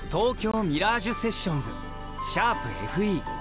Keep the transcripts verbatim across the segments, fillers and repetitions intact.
東京ミラージュセッションズシャープ エフイー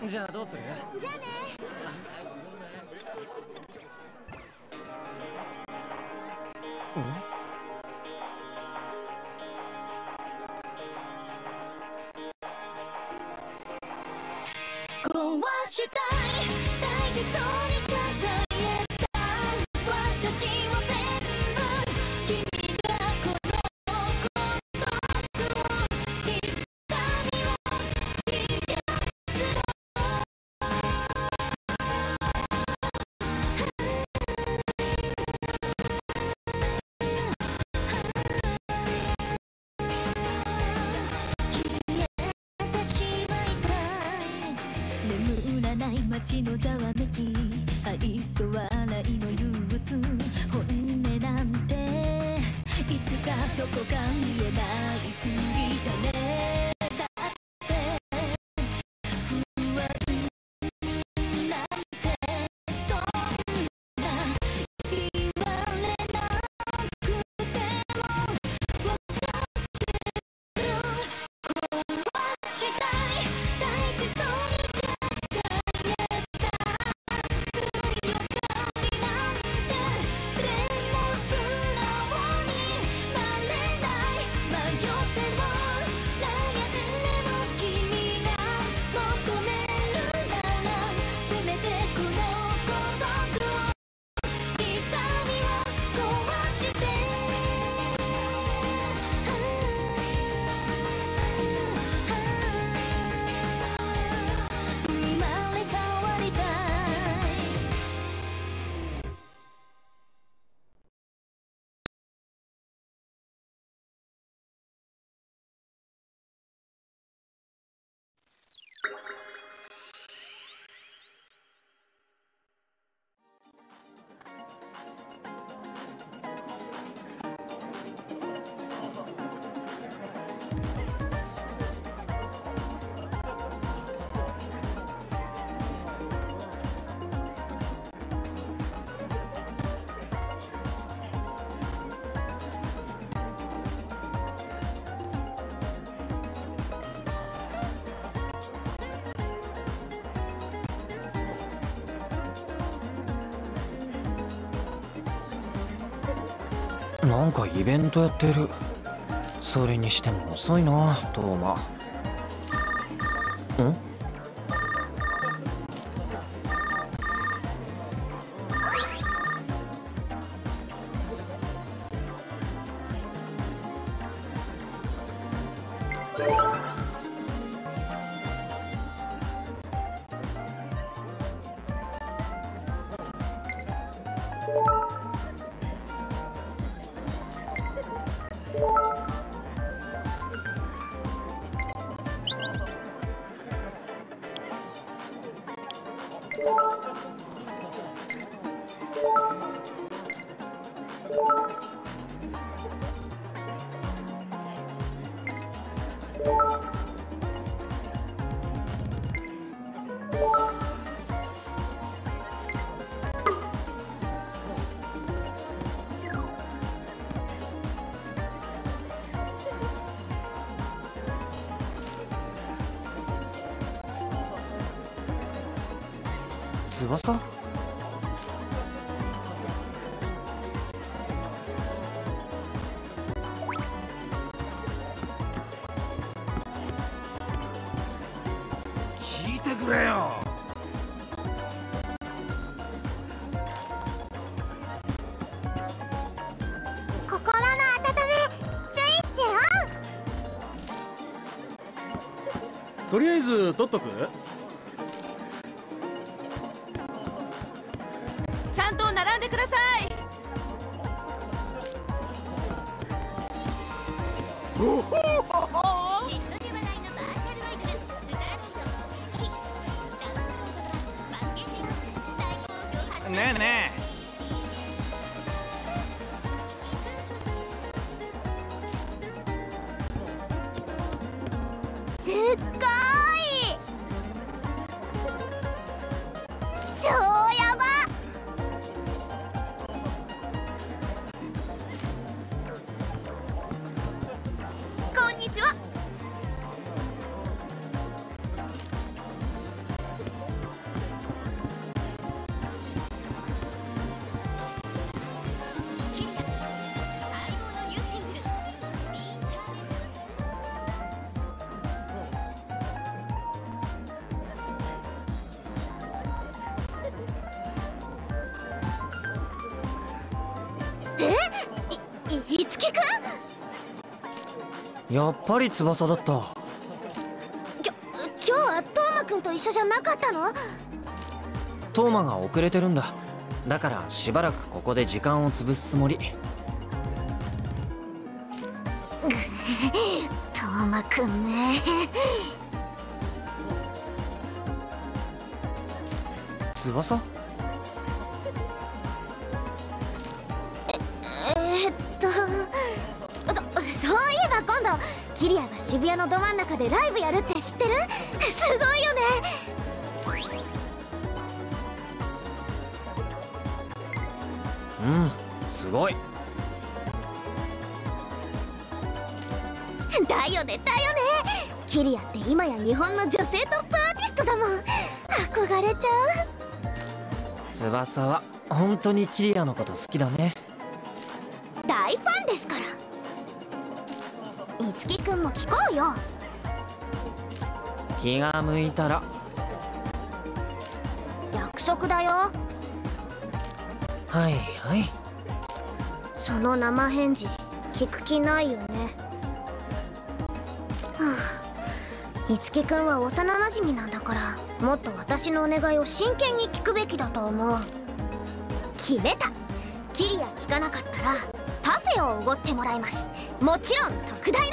じゃあどうする？ じゃあね。壊したい大事そうに抱えた私を全部君がこの孤独を痛みを癒すの消えてしまいたい眠らない街のざわめき愛想笑いの憂鬱本音なんていつかどこか見えないふりだねだって不安なんてそんな言われなくても分かってる壊したい大事そうになんかイベントやってる。それにしても遅いなトーマ。ん？翼？聞いてくれよ。 心の温めスイッチオン。 とりあえず取っとく？ ちゃんと並んでください。 ネットで話題のバーチャルアイドル、ウタライド、チキ、ダウンロード版パッケージが大好評発売。 ねえねすっごーい超やば。こんにちは。 いつきくん。 やっぱり翼だった。 きょ今日はトーマくんと一緒じゃなかったの？ トーマが遅れてるんだ。だからしばらくここで時間を潰すつもり。 トーマくんね。 翼？ えー、っと そ, そういえば今度キリアが渋谷のど真ん中でライブやるって知ってる？すごいよね。 うん、すごい。 だよねだよね。キリアって今や日本の女性トップアーティストだもん。憧れちゃう。 翼は本当にキリアのこと好きだね。 大ファンですから。いつきくんも聞こうよ。 気が向いたら。 約束だよ。 はいはい。 その生返事聞く気ないよね。はあ、いつきくんは幼なじみなんだからもっと私のお願いを真剣に聞くべきだと思う。決めた。キリア聞かなかったらパフェをおごってもらいます。もちろん特大の。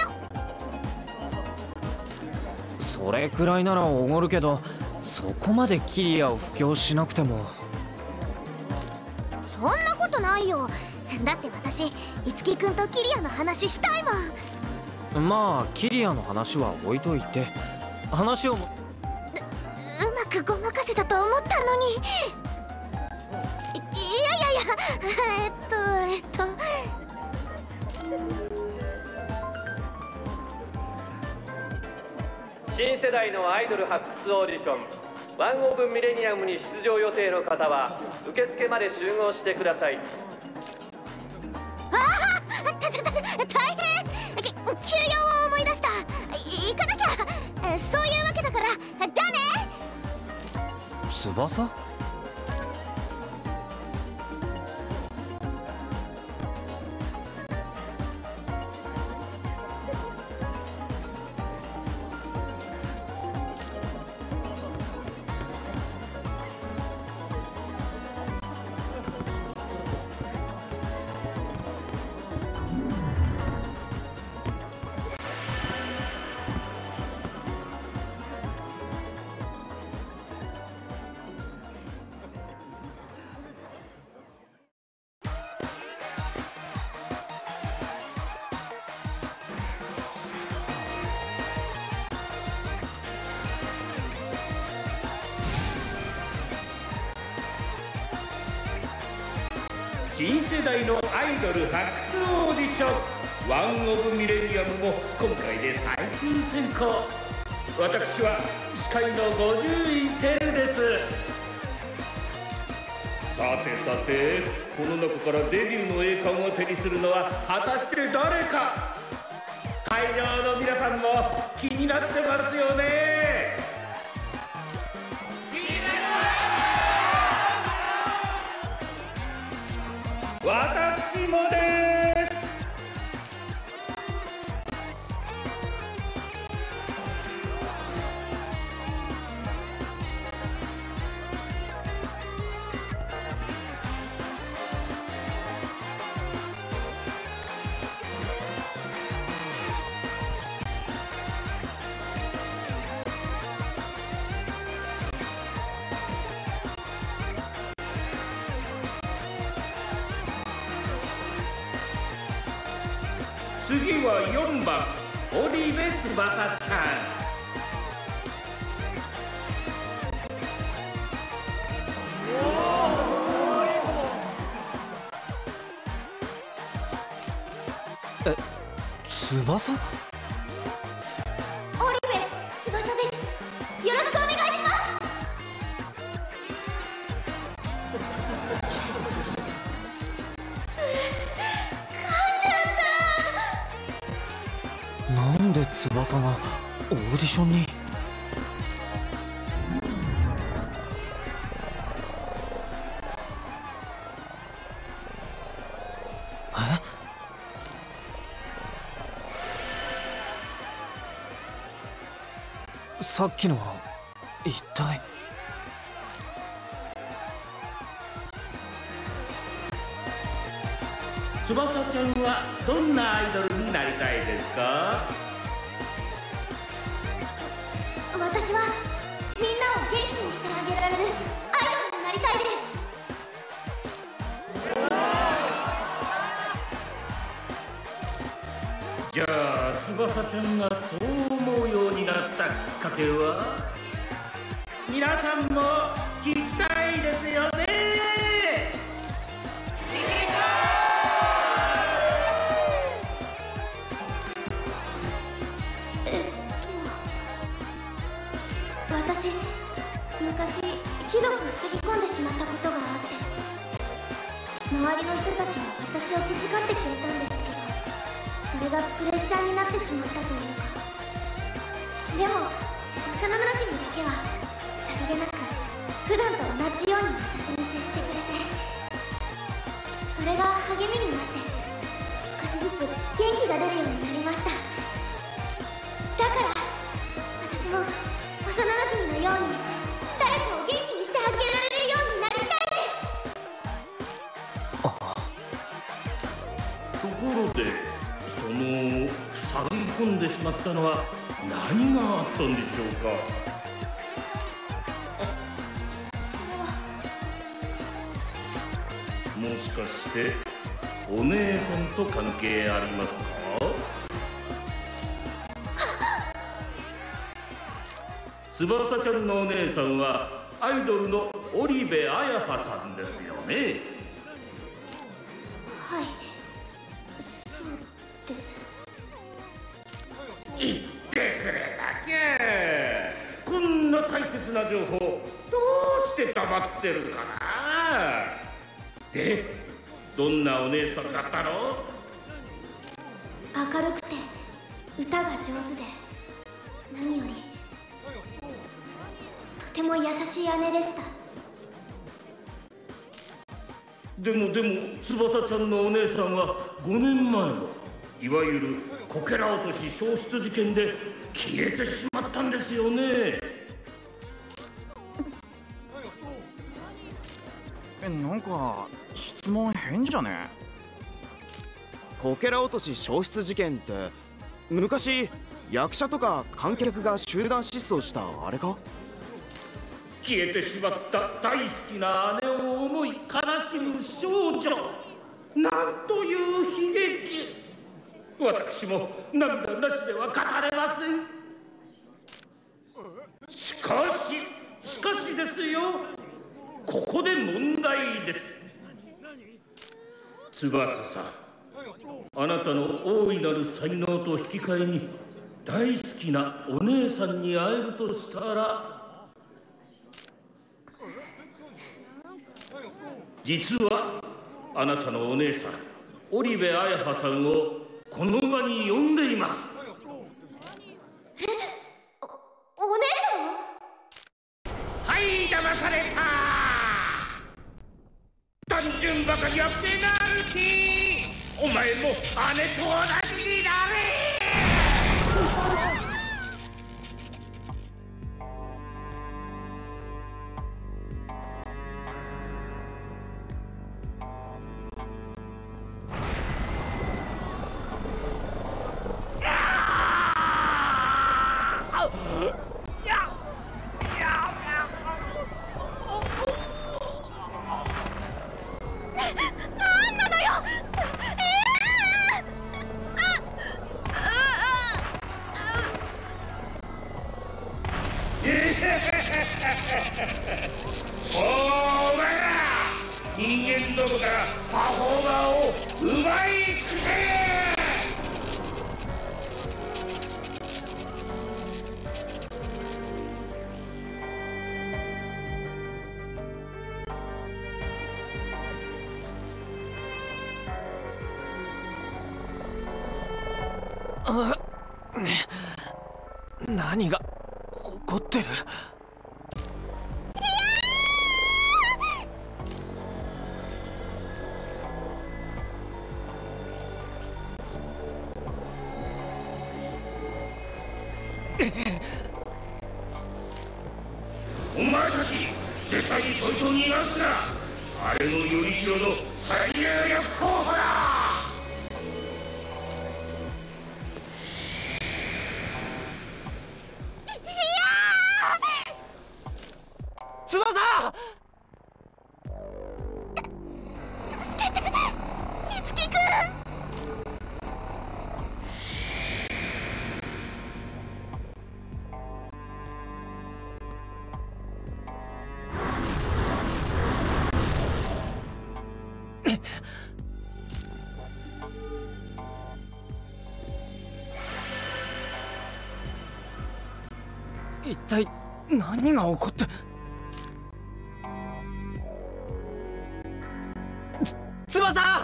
それくらいならおごるけど、そこまでキリアを布教しなくても。 そんなことないよ。だって私いつきくんとキリアの話したいもん。 まあキリアの話は置いといて、話をも。 ううまくごまかせたと思ったのに。いいやいやいや、えっとえっと新世代のアイドル発掘オーディションワンオブミレニアムに出場予定の方は受付まで集合してください。 ああ、たたた大変。き休養を思い出した。い行かなきゃ。えそういうわけだから、じゃあね。 翼？ 新世代のアイドル発掘オーディションワンオブミレニアムも今回で最終選考。私は司会のごじゅういテルです。さてさて、この中からデビューの栄冠を手にするのは果たして誰か。会場の皆さんも気になってますよね。私もです。次はよんばん織部翼ちゃん。 え、翼？ オリベ翼です。よろしくお願いします。 なんで翼がオーディションに？え？ さっきのは一体。 翼ちゃんはどんなアイドルになりたいですか？ 私はみんなを元気にしてあげられるアイドルになりたいです。 じゃあ翼ちゃんがそう思うようになったきっかけは皆さんも聞きたいですよね。 えっと私昔ひどく塞ぎ込んでしまったことがあって、周りの人たちは私を気遣ってくれたんですけど、それがプレッシャーになってしまったというか。でも幼なじみだけはさりげなく普段と同じように私に接してくれて、それが励みになって少しずつ元気が出るようになりました。だから私も幼なじみのように誰かを元気にしてあげられるようになりたいです。 ところでその塞ぎ込んでしまったのは何があったんでしょうか？もしかしてお姉さんと関係ありますか？翼ちゃんのお姉さんはアイドルの織部彩葉さんですよね。 はい、そうです。 言ってくれなきゃ。こんな大切な情報どうして黙ってるかな。で、どんなお姉さんだったの？ 明るくて歌が上手で、何よりとても優しい姉でした。 でもでも翼ちゃんのお姉さんはごねんまえのいわゆるこけら落とし消失事件で消えてしまったんですよね。 え、なんか質問変じゃね？こけら落とし消失事件って昔役者とか観客が集団失踪したあれか？ 消えてしまった大好きな姉を思い悲しむ少女、なんという悲劇。私も涙なしでは語れません。しかししかしですよ、ここで問題です。翼さん、あなたの大いなる才能と引き換えに大好きなお姉さんに会えるとしたら、実はあなたのお姉さん織部彩葉さんをこの場に呼んでいます。 え、お、お姉ちゃん？ はい、騙された。単純バカにはペナルティー。お前も姉と同じになれ。お前ら人間どもからパフォーマーを奪い尽くせ。 あ、何が起こってる？ お前たち絶対にそいつを逃がすな。あれのよりしろの最有力候補だ。 翼！ 助けて、いつきくん。 一体何が起こって。つ翼！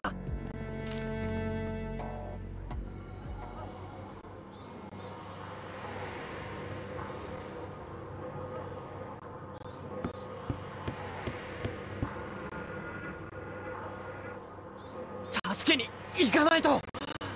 助けに行かないと。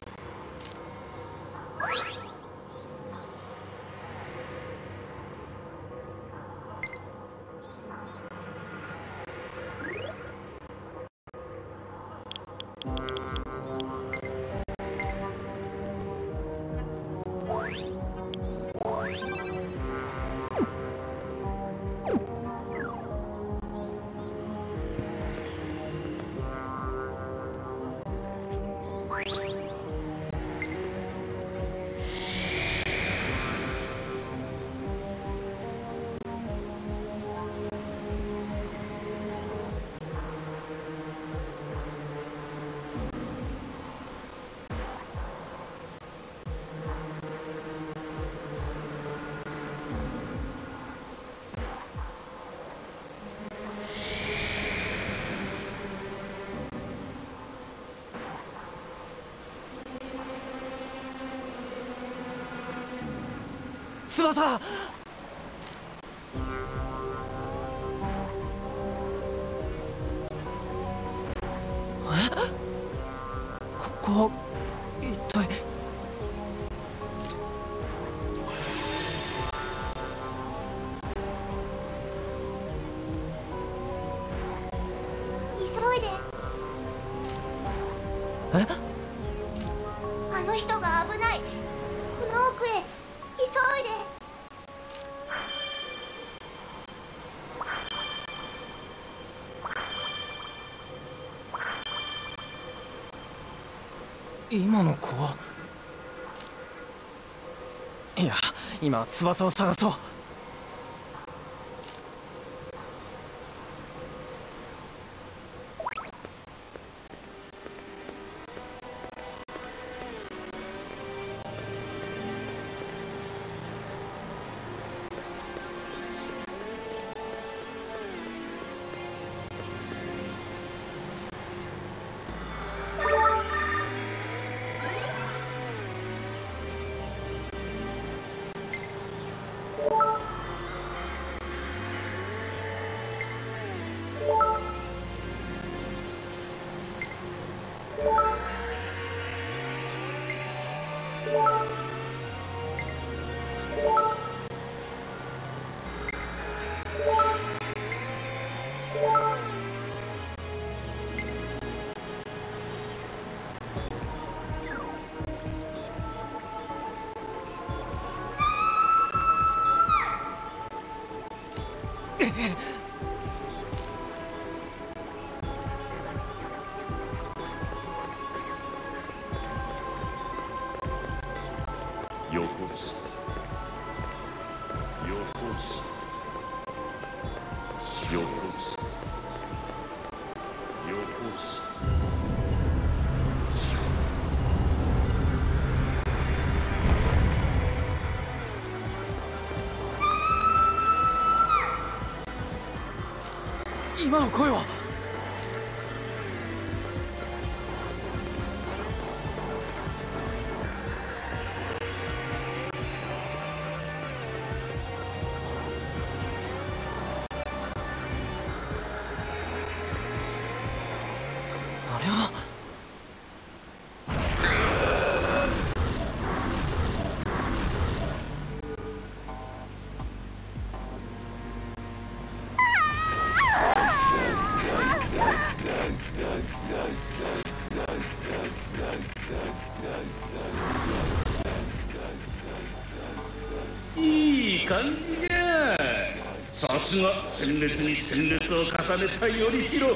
翼！え？ここは一体。 急いで。 え？ あの人が危ない。この奥へ急いで。 今の子は。いや、今は翼を探そう。 よこしよこしよこしよこし今の声は。あれは。 感じじゃ。さすが鮮烈に鮮烈を重ねたよりしろ。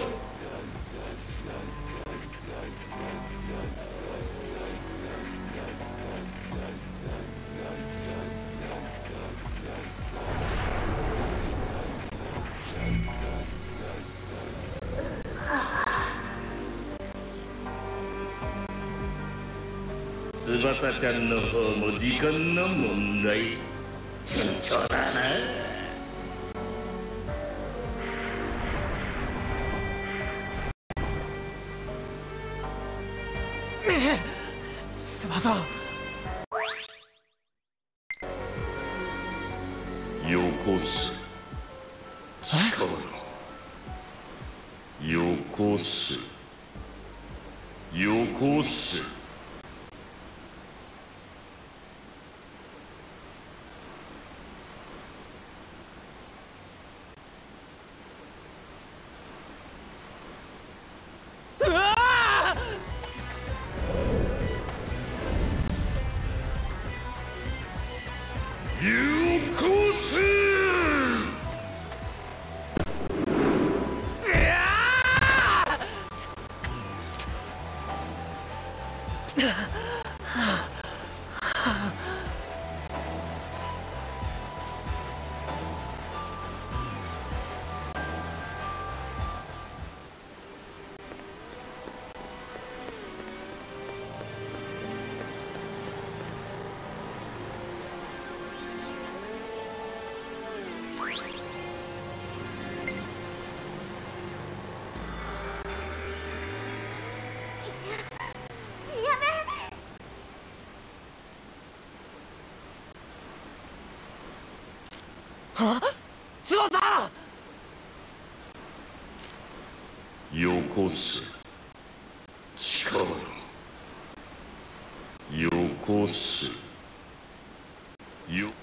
翼ちゃんの方も時間の問題。順調だな。 翼。 よこし力よこしよこしよこし力よこしよ